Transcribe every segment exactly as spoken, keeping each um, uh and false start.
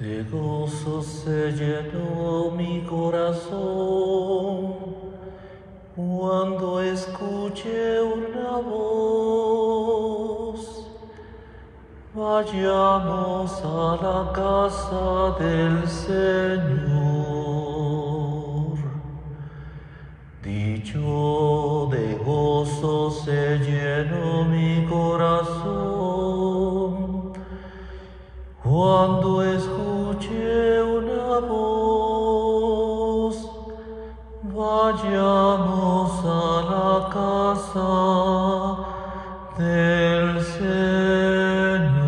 De gozo se llenó mi corazón cuando escuché una voz. Vayamos a la casa del Señor. Dicho de gozo se llenó mi corazón cuando escuché una voz. Vayamos a la casa del Señor.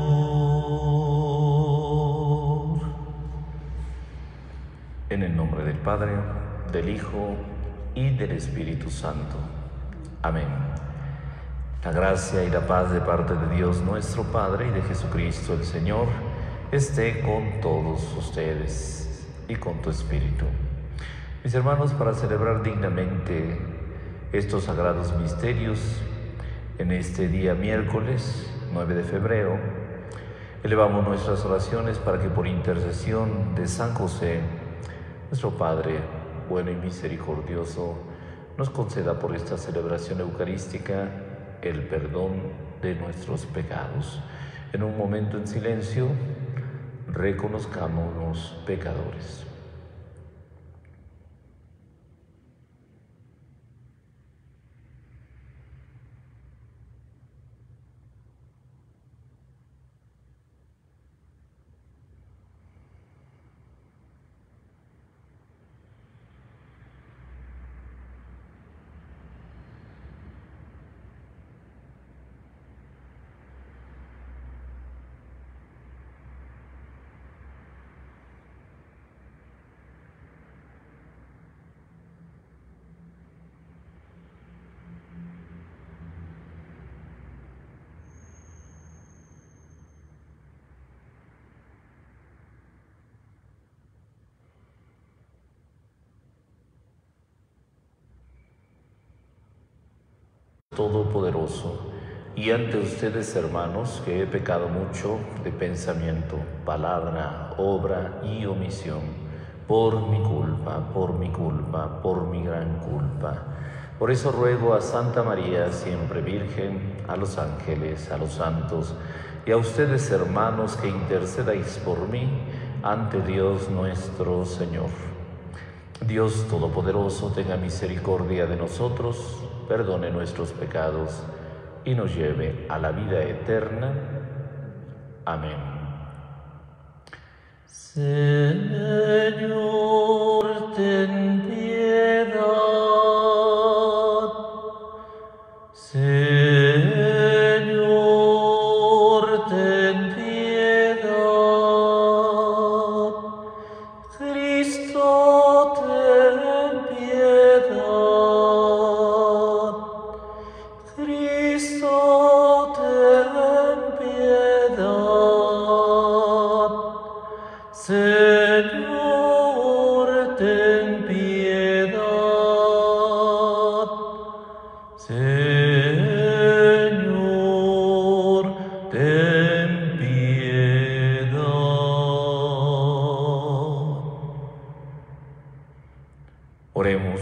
En el nombre del Padre, del Hijo y del Espíritu Santo. Amén. La gracia y la paz de parte de Dios nuestro Padre y de Jesucristo el Señor esté con todos ustedes y con tu espíritu. Mis hermanos, para celebrar dignamente estos sagrados misterios, en este día miércoles nueve de febrero, elevamos nuestras oraciones para que por intercesión de San José, nuestro Padre bueno y misericordioso, nos conceda por esta celebración eucarística el perdón de nuestros pecados. En un momento en silencio, reconozcámonos pecadores. Todopoderoso, y ante ustedes, hermanos, que he pecado mucho de pensamiento, palabra, obra y omisión, por mi culpa, por mi culpa, por mi gran culpa. Por eso ruego a Santa María, siempre Virgen, a los ángeles, a los santos, y a ustedes, hermanos, que intercedáis por mí ante Dios nuestro Señor. Dios Todopoderoso, tenga misericordia de nosotros, perdone nuestros pecados y nos lleve a la vida eterna. Amén. Señor, ten piedad. Señor, ten piedad. Cristo, ten piedad. Cristo, ten piedad. Señor, ten piedad. Señor, ten piedad. Oremos.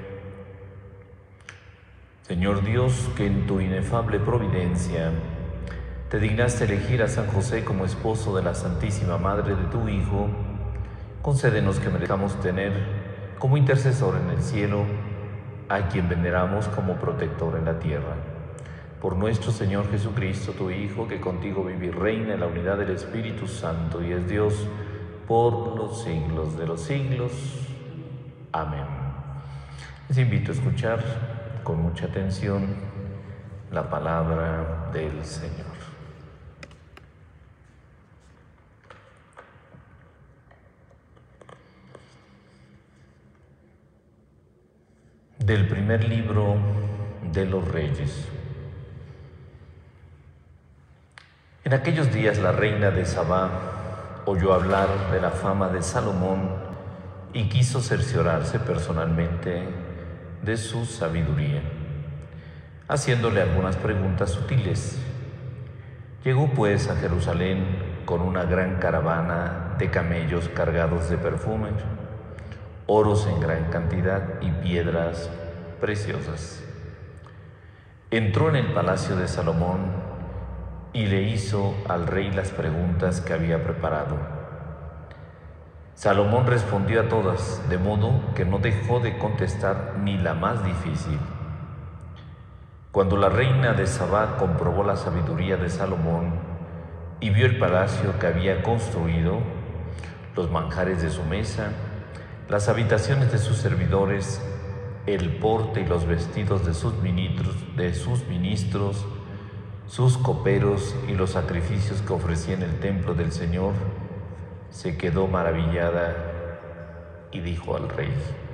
Señor Dios, que en tu inefable providencia te dignaste elegir a San José como esposo de la Santísima Madre de tu Hijo, concédenos que merezcamos tener como intercesor en el cielo a quien veneramos como protector en la tierra. Por nuestro Señor Jesucristo, tu Hijo, que contigo vive y reina en la unidad del Espíritu Santo y es Dios por los siglos de los siglos. Amén. Les invito a escuchar con mucha atención la palabra del Señor. Del primer libro de los Reyes. En aquellos días la reina de Sabá oyó hablar de la fama de Salomón y quiso cerciorarse personalmente de su sabiduría, haciéndole algunas preguntas sutiles. Llegó pues a Jerusalén con una gran caravana de camellos cargados de perfumes, oros en gran cantidad y piedras preciosas. Entró en el palacio de Salomón y le hizo al rey las preguntas que había preparado. Salomón respondió a todas, de modo que no dejó de contestar ni la más difícil. Cuando la reina de Sabá comprobó la sabiduría de Salomón y vio el palacio que había construido, los manjares de su mesa, las habitaciones de sus servidores, el porte y los vestidos de sus ministros, de sus ministros, sus coperos y los sacrificios que ofrecía en el templo del Señor, se quedó maravillada y dijo al rey: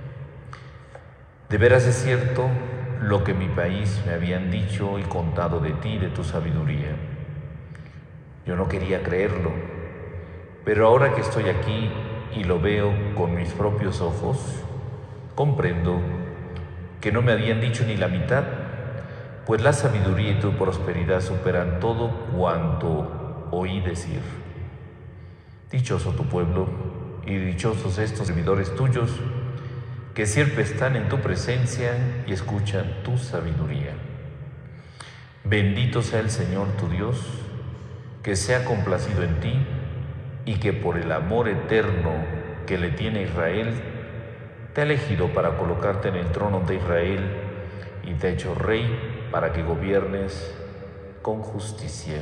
de veras es cierto lo que mi país me habían dicho y contado de ti, de tu sabiduría. Yo no quería creerlo, pero ahora que estoy aquí y lo veo con mis propios ojos, comprendo que no me habían dicho ni la mitad, pues la sabiduría y tu prosperidad superan todo cuanto oí decir. Dichoso tu pueblo y dichosos estos servidores tuyos, que siempre están en tu presencia y escuchan tu sabiduría. Bendito sea el Señor tu Dios, que se ha complacido en ti y que por el amor eterno que le tiene Israel, te ha elegido para colocarte en el trono de Israel y te ha hecho rey para que gobiernes con justicia.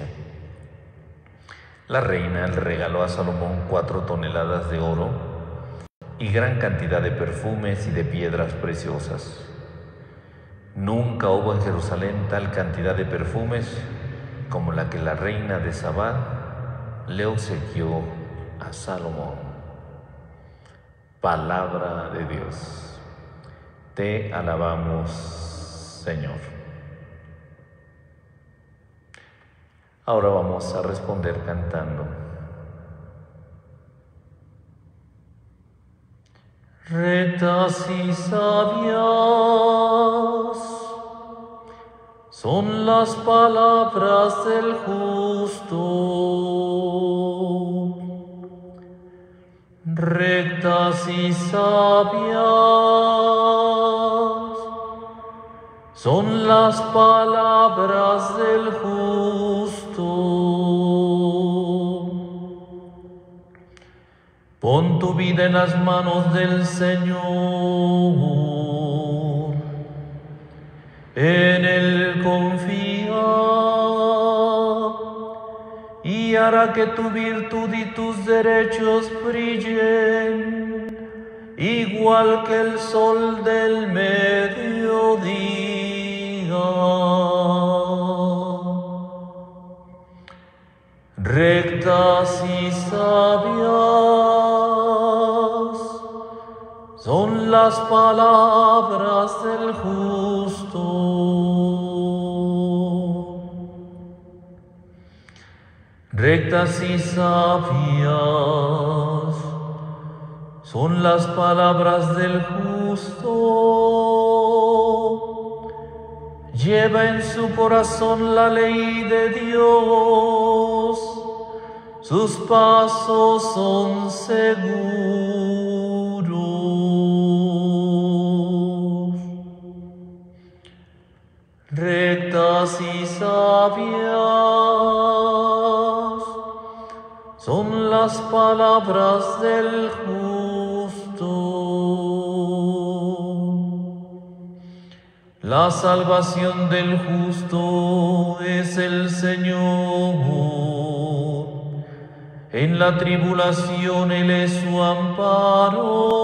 La reina le regaló a Salomón cuatro toneladas de oro y gran cantidad de perfumes y de piedras preciosas. Nunca hubo en Jerusalén tal cantidad de perfumes como la que la reina de Sabá le obsequió a Salomón. Palabra de Dios. Te alabamos, Señor. Ahora vamos a responder cantando. Rectas y sabias son las palabras del justo. Rectas y sabias son las palabras del justo. Pon tu vida en las manos del Señor, en Él confía y hará que tu virtud y tus derechos brillen, igual que el sol del mediodía. Rectas y sabias son las palabras del justo. Rectas y sabias son las palabras del justo. Lleva en su corazón la ley de Dios, sus pasos son seguros. Rectas y sabias son las palabras del justo. La salvación del justo es el Señor. En la tribulación Él es su amparo.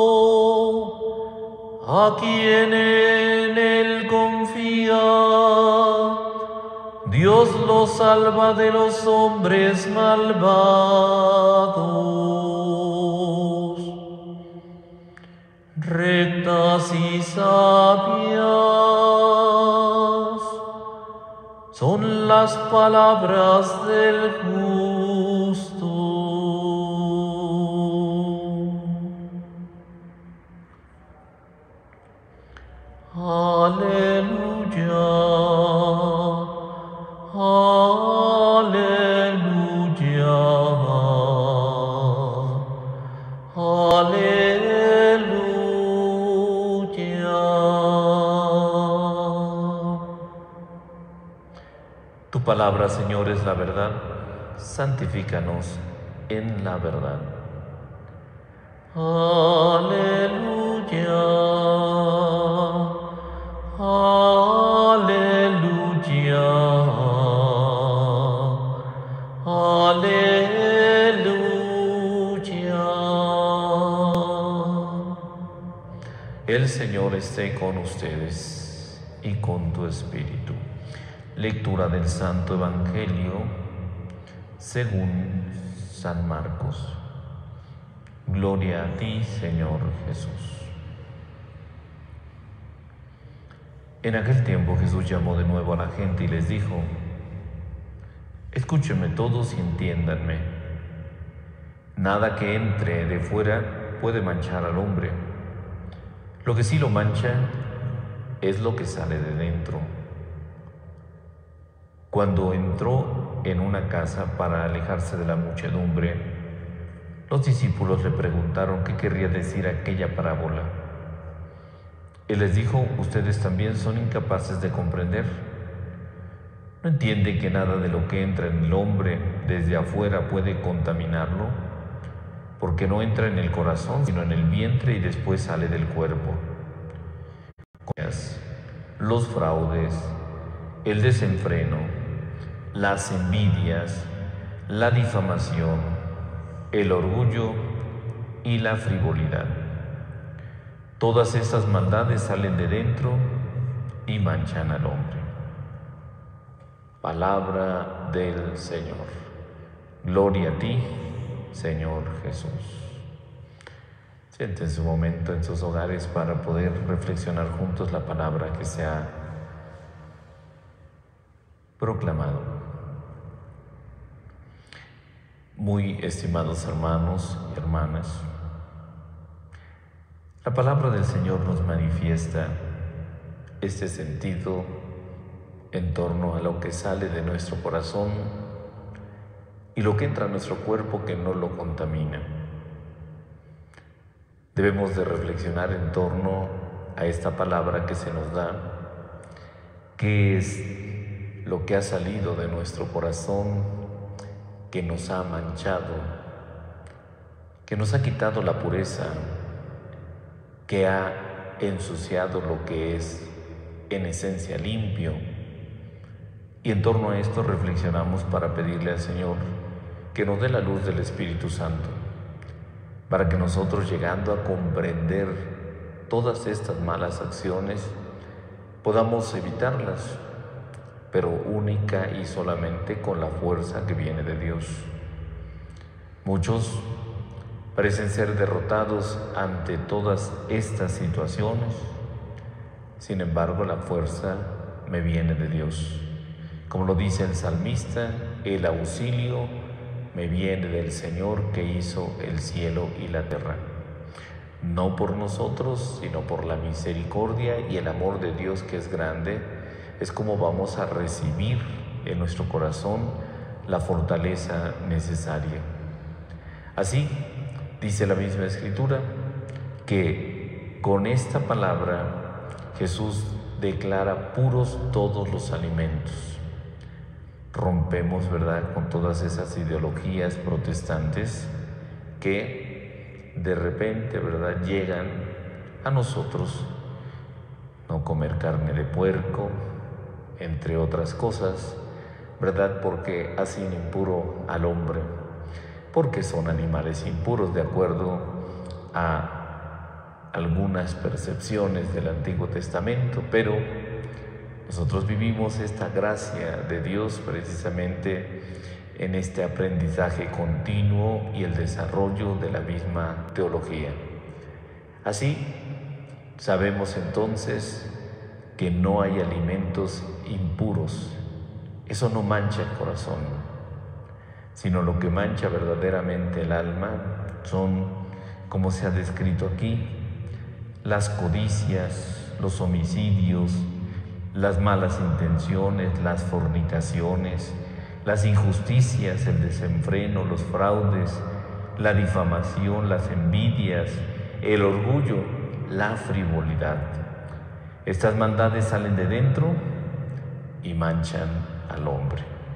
A quien en Él confía, Dios lo salva de los hombres malvados. Rectas y sabias son las palabras del justo. Aleluya, aleluya. palabra, Señor, es la verdad. Santifícanos en la verdad. Aleluya. Aleluya. Aleluya. El Señor esté con ustedes y con tu espíritu. Lectura del Santo Evangelio según San Marcos. Gloria a ti, Señor Jesús. En aquel tiempo Jesús llamó de nuevo a la gente y les dijo: escúchenme todos y entiéndanme. Nada que entre de fuera puede manchar al hombre. Lo que sí lo mancha es lo que sale de dentro. Cuando entró en una casa para alejarse de la muchedumbre, los discípulos le preguntaron qué querría decir aquella parábola. Él les dijo: ustedes también son incapaces de comprender. ¿No entienden que nada de lo que entra en el hombre desde afuera puede contaminarlo? Porque no entra en el corazón, sino en el vientre y después sale del cuerpo. Los fraudes, el desenfreno, las envidias, la difamación, el orgullo y la frivolidad. Todas estas maldades salen de dentro y manchan al hombre. Palabra del Señor. Gloria a ti, Señor Jesús. Siéntense un momento en sus hogares para poder reflexionar juntos la palabra que se ha proclamado. Muy estimados hermanos y hermanas, la palabra del Señor nos manifiesta este sentido en torno a lo que sale de nuestro corazón y lo que entra a nuestro cuerpo que no lo contamina. Debemos de reflexionar en torno a esta palabra que se nos da, qué es lo que ha salido de nuestro corazón, que nos ha manchado, que nos ha quitado la pureza, que ha ensuciado lo que es en esencia limpio. Y en torno a esto reflexionamos para pedirle al Señor que nos dé la luz del Espíritu Santo, para que nosotros, llegando a comprender todas estas malas acciones, podamos evitarlas, pero única y solamente con la fuerza que viene de Dios. Muchos parecen ser derrotados ante todas estas situaciones, sin embargo la fuerza me viene de Dios. Como lo dice el salmista, el auxilio me viene del Señor que hizo el cielo y la tierra. No por nosotros, sino por la misericordia y el amor de Dios que es grande, es como vamos a recibir en nuestro corazón la fortaleza necesaria. Así, dice la misma Escritura, que con esta palabra Jesús declara puros todos los alimentos. Rompemos, ¿verdad?, con todas esas ideologías protestantes que de repente, ¿verdad?, llegan a nosotros. No comer carne de puerco, entre otras cosas, ¿verdad?, porque hacen impuro al hombre, porque son animales impuros de acuerdo a algunas percepciones del Antiguo Testamento, pero nosotros vivimos esta gracia de Dios precisamente en este aprendizaje continuo y el desarrollo de la misma teología. Así, sabemos entonces que no hay alimentos impuros. Eso no mancha el corazón, sino lo que mancha verdaderamente el alma son, como se ha descrito aquí, las codicias, los homicidios, las malas intenciones, las fornicaciones, las injusticias, el desenfreno, los fraudes, la difamación, las envidias, el orgullo, la frivolidad. Estas maldades salen de dentro y manchan al hombre.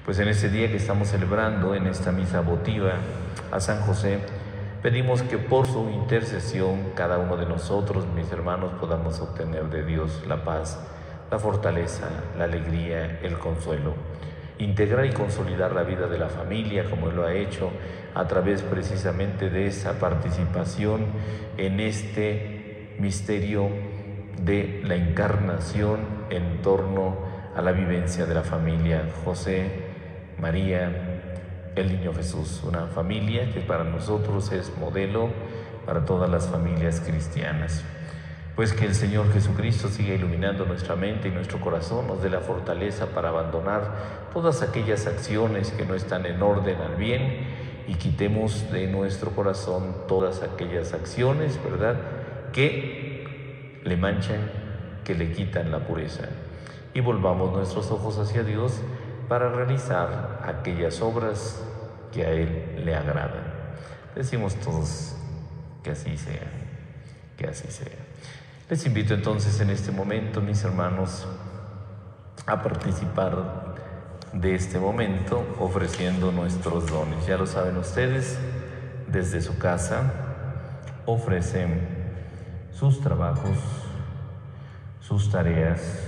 Pues en este día que estamos celebrando, en esta misa votiva a San José, pedimos que por su intercesión cada uno de nosotros, mis hermanos, podamos obtener de Dios la paz, la fortaleza, la alegría, el consuelo. Integrar y consolidar la vida de la familia como Él lo ha hecho a través precisamente de esa participación en este misterio de la encarnación en torno a la vivencia de la familia José, María, el niño Jesús, una familia que para nosotros es modelo para todas las familias cristianas. Pues que el Señor Jesucristo siga iluminando nuestra mente y nuestro corazón, nos dé la fortaleza para abandonar todas aquellas acciones que no están en orden al bien y quitemos de nuestro corazón todas aquellas acciones, ¿verdad?, que le manchan, que le quitan la pureza. Y volvamos nuestros ojos hacia Dios para realizar aquellas obras que a Él le agradan. Decimos todos que así sea, que así sea. Les invito entonces en este momento, mis hermanos, a participar de este momento ofreciendo nuestros dones. Ya lo saben ustedes, desde su casa ofrecen sus trabajos, sus tareas,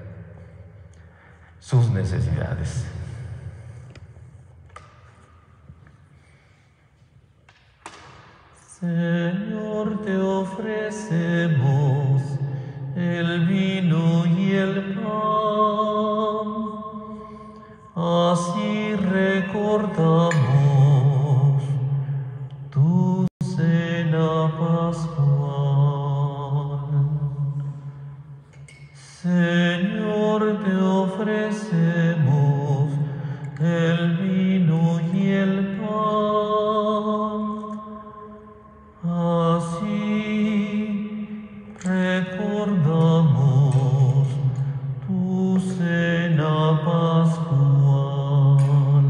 sus necesidades. Señor, te ofrecemos el vino y el pan, así recordamos tu cena pascual. Señor, te ofrecemos el vino y el pan, así recordamos tu cena pascual.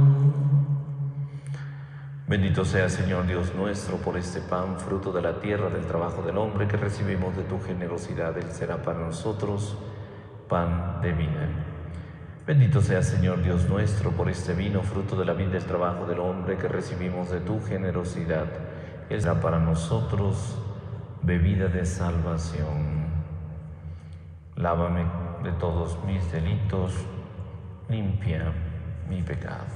Bendito sea, Señor Dios nuestro, por este pan, fruto de la tierra, del trabajo del hombre, que recibimos de tu generosidad. Él será para nosotros pan de vida. Bendito sea, Señor Dios nuestro, por este vino, fruto de la vida del trabajo del hombre, que recibimos de tu generosidad. Él será para nosotros bebida de salvación. Lávame de todos mis delitos, limpia mi pecado.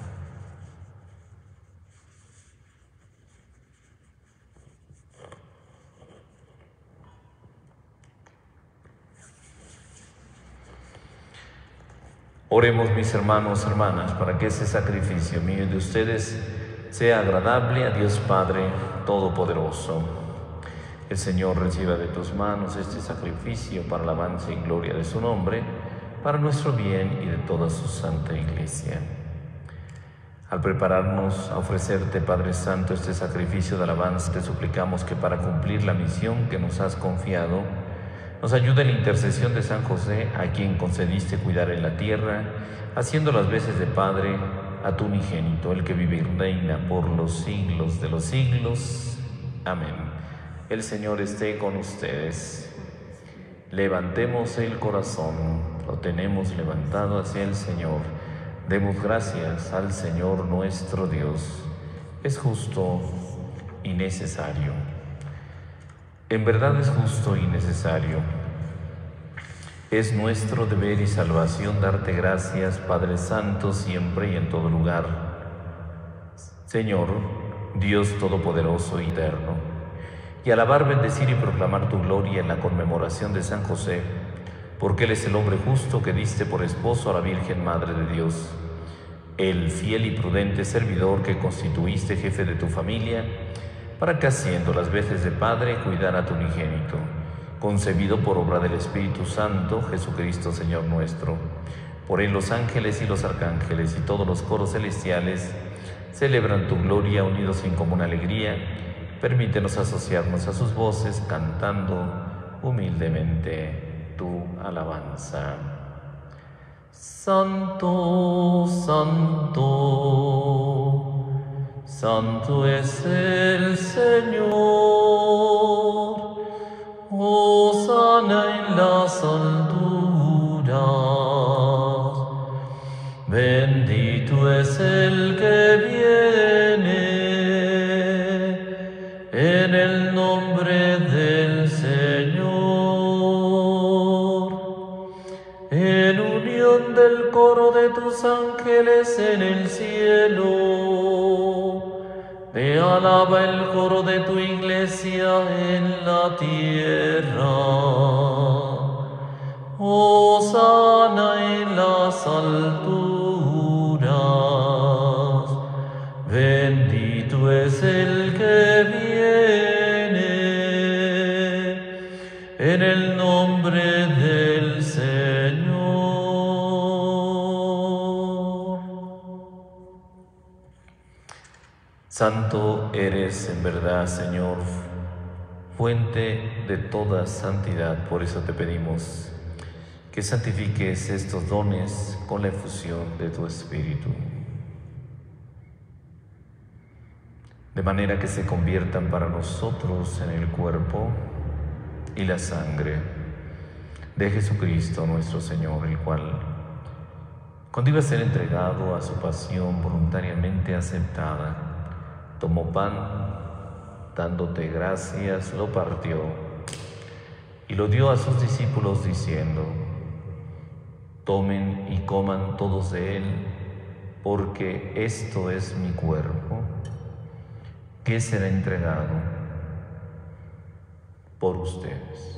Oremos, mis hermanos, hermanas, para que ese sacrificio mío y de ustedes sea agradable a Dios Padre Todopoderoso. El Señor reciba de tus manos este sacrificio para alabanza y gloria de su nombre, para nuestro bien y de toda su santa Iglesia. Al prepararnos a ofrecerte, Padre Santo, este sacrificio de alabanza, te suplicamos que para cumplir la misión que nos has confiado, nos ayude en la intercesión de San José, a quien concediste cuidar en la tierra, haciendo las veces de Padre a tu unigénito, el que vive y reina por los siglos de los siglos. Amén. El Señor esté con ustedes. Levantemos el corazón, lo tenemos levantado hacia el Señor. Demos gracias al Señor nuestro Dios. Es justo y necesario. En verdad es justo y necesario. Es nuestro deber y salvación darte gracias, Padre Santo, siempre y en todo lugar. Señor, Dios Todopoderoso y Eterno, y alabar, bendecir y proclamar tu gloria en la conmemoración de San José, porque Él es el hombre justo que diste por esposo a la Virgen Madre de Dios, el fiel y prudente servidor que constituiste jefe de tu familia, para que haciendo las veces de Padre cuidara a tu unigénito, concebido por obra del Espíritu Santo, Jesucristo Señor nuestro. Por Él los ángeles y los arcángeles y todos los coros celestiales celebran tu gloria unidos en común alegría. Permítenos asociarnos a sus voces cantando humildemente tu alabanza. Santo, santo, santo es el Señor. Hosana en las alturas. Bendito es tus ángeles en el cielo. Te alaba el coro de tu iglesia en la tierra. Hosana en las alturas. Bendito es el que viene en el nombre del Señor. Santo eres en verdad, Señor, fuente de toda santidad. Por eso te pedimos que santifiques estos dones con la efusión de tu Espíritu, de manera que se conviertan para nosotros en el cuerpo y la sangre de Jesucristo nuestro Señor, el cual, cuando iba a ser entregado a su pasión voluntariamente aceptada, tomó pan, dándote gracias, lo partió y lo dio a sus discípulos diciendo: tomen y coman todos de él, porque esto es mi cuerpo, que será entregado por ustedes.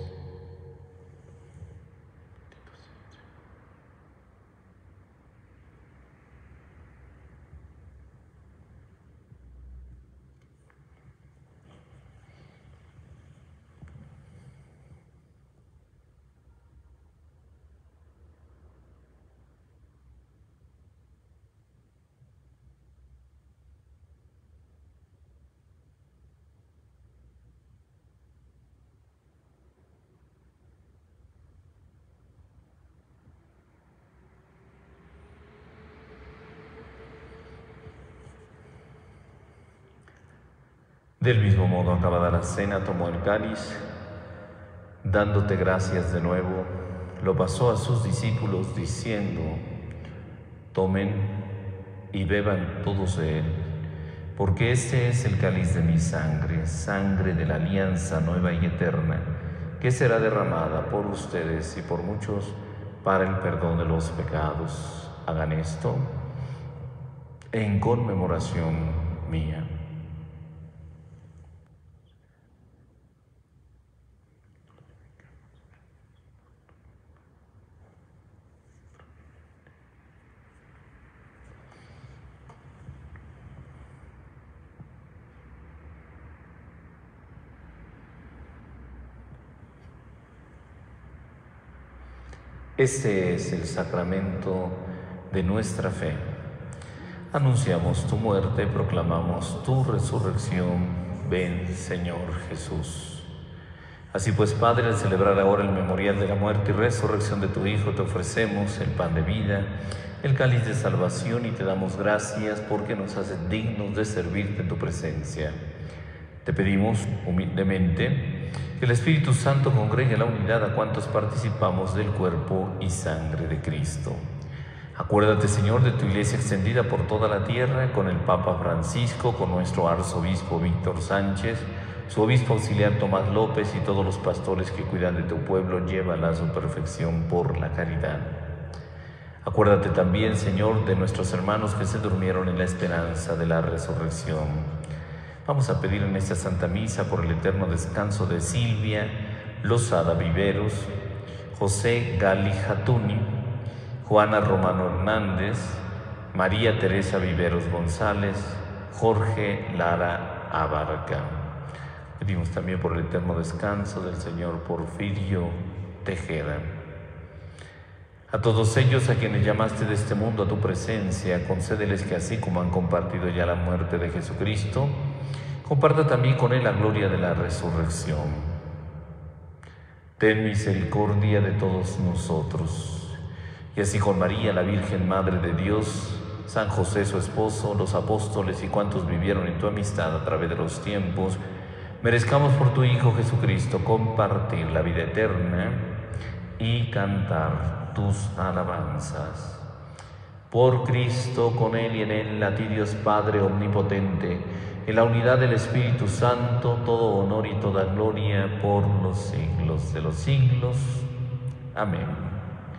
Del mismo modo, acabada la cena, tomó el cáliz, dándote gracias de nuevo, lo pasó a sus discípulos diciendo: tomen y beban todos de él, porque este es el cáliz de mi sangre, sangre de la alianza nueva y eterna, que será derramada por ustedes y por muchos para el perdón de los pecados. Hagan esto en conmemoración mía. Este es el sacramento de nuestra fe. Anunciamos tu muerte, proclamamos tu resurrección. Ven, Señor Jesús. Así pues, Padre, al celebrar ahora el memorial de la muerte y resurrección de tu Hijo, te ofrecemos el pan de vida, el cáliz de salvación, y te damos gracias porque nos haces dignos de servirte en tu presencia. Te pedimos humildemente que el Espíritu Santo congregue la unidad a cuantos participamos del cuerpo y sangre de Cristo. Acuérdate, Señor, de tu iglesia extendida por toda la tierra, con el Papa Francisco, con nuestro arzobispo Víctor Sánchez, su obispo auxiliar Tomás López y todos los pastores que cuidan de tu pueblo. Llévala a su perfección por la caridad. Acuérdate también, Señor, de nuestros hermanos que se durmieron en la esperanza de la resurrección. Vamos a pedir en esta Santa Misa por el eterno descanso de Silvia Lozada Viveros, José Gali Jatuni, Juana Romano Hernández, María Teresa Viveros González, Jorge Lara Abarca. Pedimos también por el eterno descanso del señor Porfirio Tejeda. A todos ellos a quienes llamaste de este mundo a tu presencia, concédeles que así como han compartido ya la muerte de Jesucristo, comparta también con él la gloria de la resurrección. Ten misericordia de todos nosotros, y así con María, la Virgen Madre de Dios, San José su esposo, los apóstoles y cuantos vivieron en tu amistad a través de los tiempos, merezcamos por tu Hijo Jesucristo compartir la vida eterna y cantar tus alabanzas. Por Cristo, con Él y en Él, a ti Dios Padre omnipotente, en la unidad del Espíritu Santo, todo honor y toda gloria por los siglos de los siglos. Amén.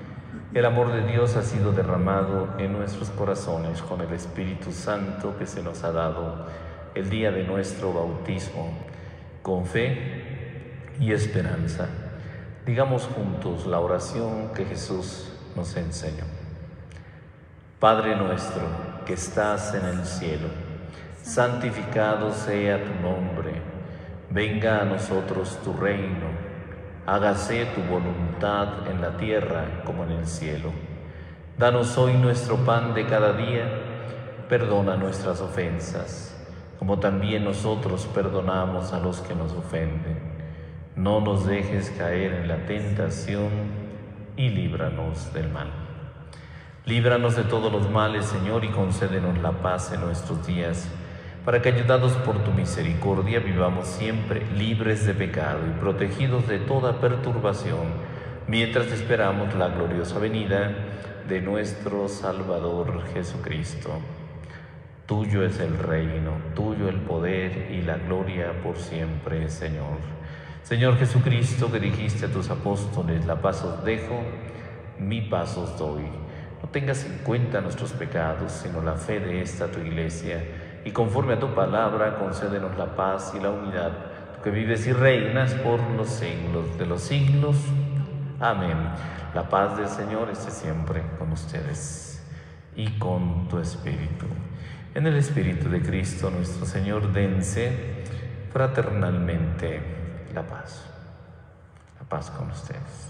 El amor de Dios ha sido derramado en nuestros corazones con el Espíritu Santo que se nos ha dado el día de nuestro bautismo. Con fe y esperanza, digamos juntos la oración que Jesús nos enseñó. Padre nuestro que estás en el cielo, santificado sea tu nombre. Venga a nosotros tu reino. Hágase tu voluntad en la tierra como en el cielo. Danos hoy nuestro pan de cada día. Perdona nuestras ofensas, como también nosotros perdonamos a los que nos ofenden. No nos dejes caer en la tentación y líbranos del mal. Líbranos de todos los males, Señor, y concédenos la paz en nuestros días, para que, ayudados por tu misericordia, vivamos siempre libres de pecado y protegidos de toda perturbación, mientras esperamos la gloriosa venida de nuestro Salvador Jesucristo. Tuyo es el reino, tuyo el poder y la gloria por siempre, Señor. Señor Jesucristo, que dijiste a tus apóstoles, la paz os dejo, mi paz os doy. No tengas en cuenta nuestros pecados, sino la fe de esta tu iglesia, y conforme a tu palabra, concédenos la paz y la unidad, tú que vives y reinas por los siglos de los siglos. Amén. La paz del Señor esté siempre con ustedes y con tu espíritu. En el Espíritu de Cristo nuestro Señor, dense fraternalmente la paz. La paz con ustedes.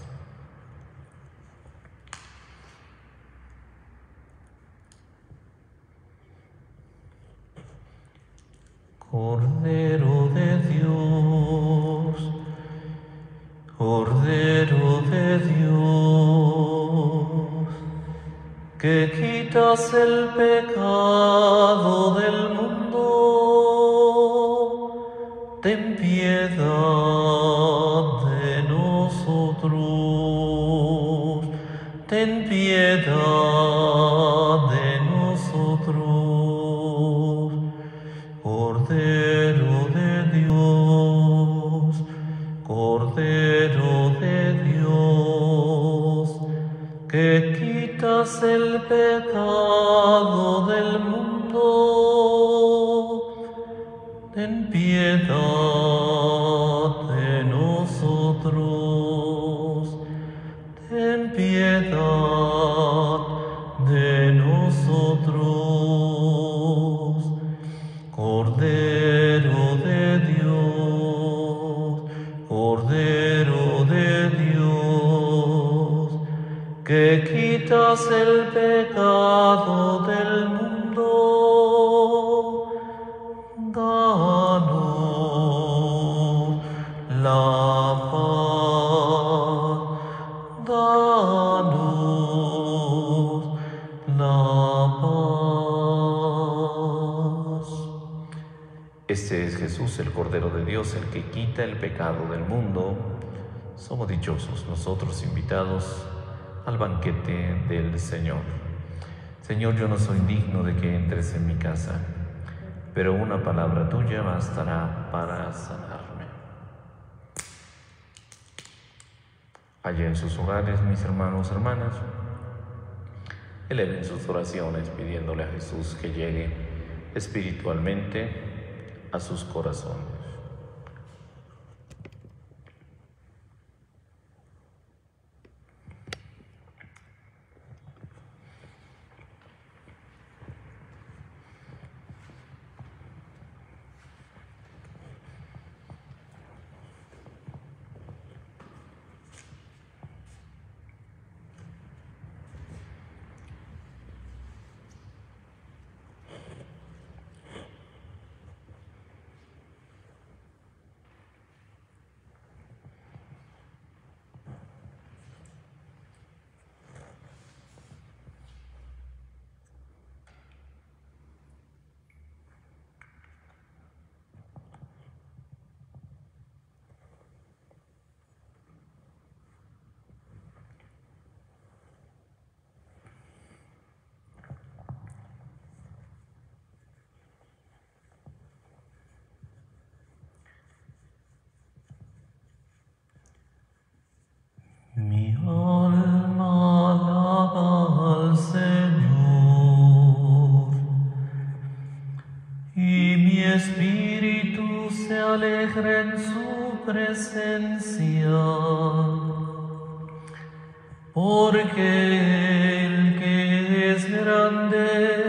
Cordero de Dios, Cordero de Dios, que quitas el pecado del mundo, ten piedad de nosotros, ten piedad de nosotros. Cordero de Dios, Cordero de Dios, que quitas el pecado del mundo, ten piedad de nosotros, ten piedad de nosotros. Cordero de Dios, Cordero de Dios, que quitas el pecado del mundo, danos la paz, danos la paz. Este es Jesús, el Cordero de Dios, el que quita el pecado del mundo. Somos dichosos nosotros invitados al banquete del Señor. Señor, yo no soy digno de que entres en mi casa, pero una palabra tuya bastará para sanarme. Allá en sus hogares, mis hermanos, hermanas, eleven sus oraciones pidiéndole a Jesús que llegue espiritualmente a sus corazones. presencia, porque el que es grande,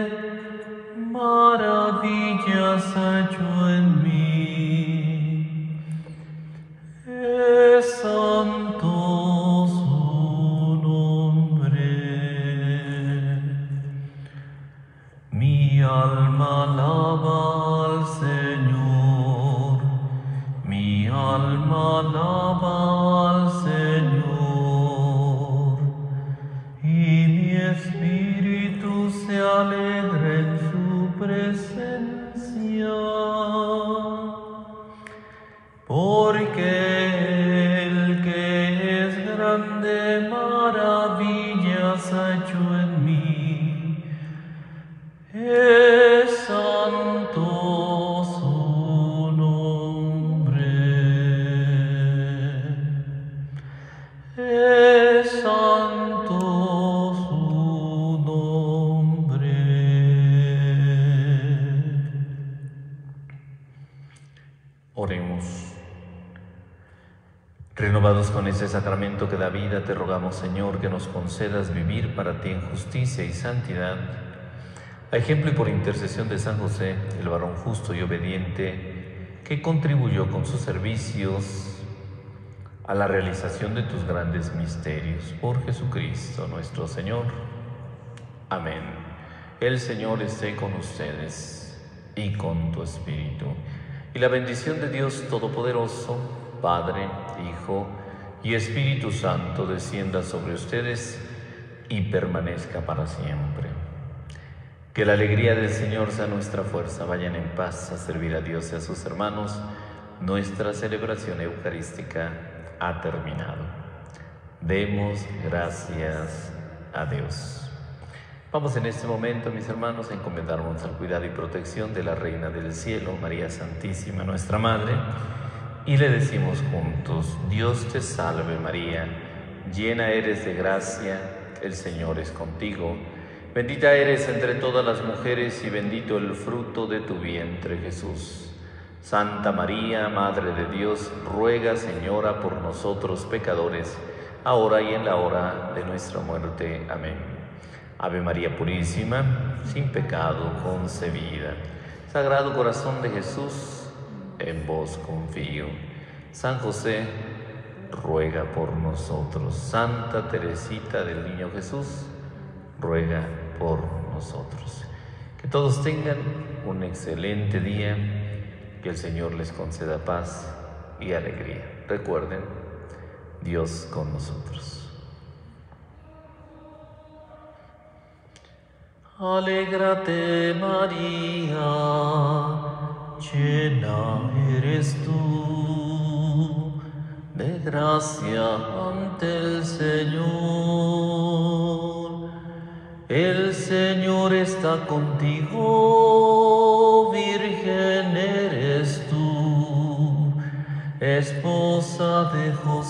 maravillas ha hecho en mí. Es santo su nombre. Mi alma alaba al Señor, mi alma alaba al Señor, y mi espíritu se alegra en su presencia, porque el que es grande maravillas ha hecho en mí. Es santo su nombre. Es santo su nombre. Oremos. Renovados con ese sacramento que da vida, te rogamos, Señor, que nos concedas vivir para ti en justicia y santidad, a ejemplo y por intercesión de San José, el varón justo y obediente, que contribuyó con sus servicios a la realización de tus grandes misterios. Por Jesucristo nuestro Señor. Amén. El Señor esté con ustedes y con tu espíritu. Y la bendición de Dios Todopoderoso, Padre, Hijo y Espíritu Santo, descienda sobre ustedes y permanezca para siempre. Que la alegría del Señor sea nuestra fuerza. Vayan en paz a servir a Dios y a sus hermanos. Nuestra celebración eucarística ha terminado. Demos gracias a Dios. Vamos en este momento, mis hermanos, a encomendarnos al cuidado y protección de la Reina del Cielo, María Santísima, nuestra Madre, y le decimos juntos: Dios te salve María, llena eres de gracia, el Señor es contigo. Bendita eres entre todas las mujeres y bendito el fruto de tu vientre, Jesús. Santa María, Madre de Dios, ruega, Señora, por nosotros pecadores, ahora y en la hora de nuestra muerte. Amén. Ave María Purísima, sin pecado concebida. Sagrado Corazón de Jesús, en vos confío. San José, ruega por nosotros. Santa Teresita del Niño Jesús, ruega por nosotros. Que todos tengan un excelente día, que el Señor les conceda paz y alegría. Recuerden, Dios con nosotros. Alégrate María, llena eres tú de gracia ante el Señor. El Señor está contigo, virgen eres tú, esposa de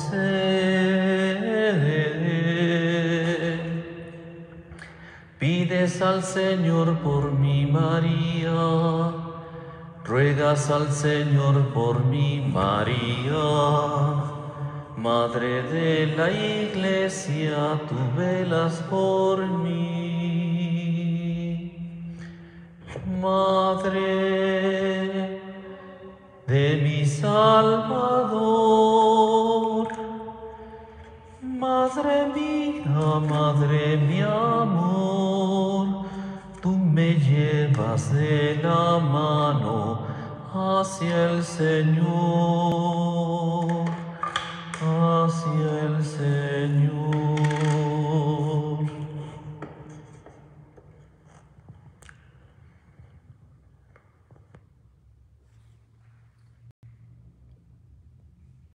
José. Pides al Señor por mí, María, ruegas al Señor por mí, María. Madre de la Iglesia, tú velas por mí. Madre de mi Salvador, Madre mía, Madre mi amor, tú me llevas de la mano hacia el Señor, hacia el Señor.